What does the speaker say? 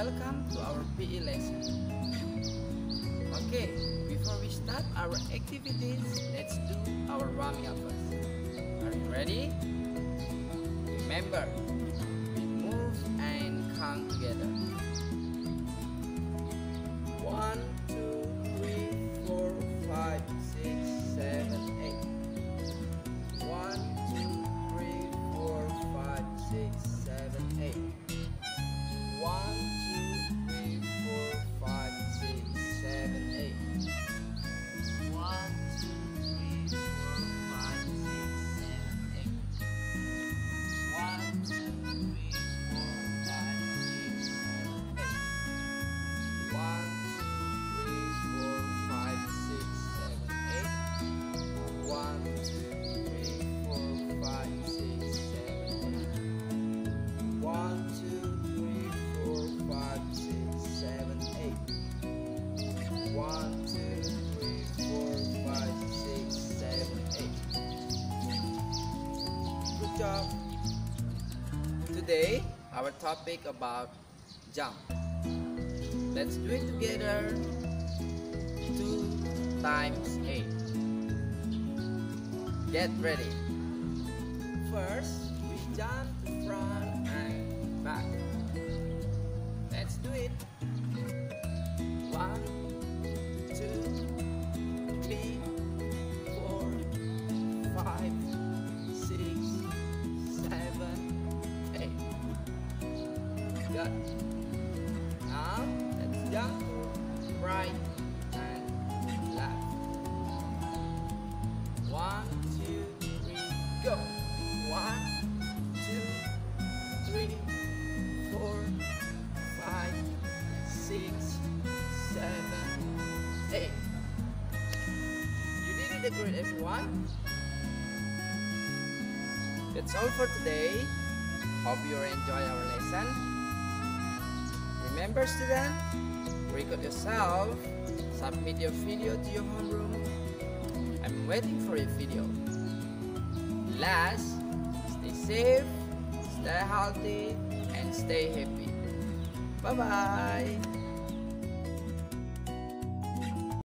welcome to our PE lesson. Okay, before we start our activities, let's do our warming up first. Are you ready? Remember, we move and count together. 1, 2, 3, 4, 5, 6, 7, 8. 1, 2, 3, 4, 5, 6, 7, 8. 1, 2, 3, 4, 5, 6, 7, 8. 1, 2, 3, 4, 5, 6, 7, 8. 1, 2, 3, 4, 5, 6, 7, 8. 1, 2, 3, 4, 5, 6, 7, 8. 1, 2, 3, 4, 5, 6, 7, 8. 1, 2, 3, 4, 5, 6, 7, 8. 1, 2, 3, 4, 5, 6, 7, 8. Good job. Today, our topic about jump. Let's do it together. 2 times 8. Get ready. First, we jump to front and back. Let's do it. 1, 2, 3, 4, 5, 6, 7, 8. Good. Now, let's jump to right and left. 1, 2, 3, go. 1, 2, 3, 4, 5, 6, 7, 8. You did it great, everyone. That's all for today. Hope you enjoy our lesson. Remember, student, record yourself, submit your video to your homeroom. I'm waiting for your video. Last, stay safe, stay healthy, and stay happy. Bye-bye.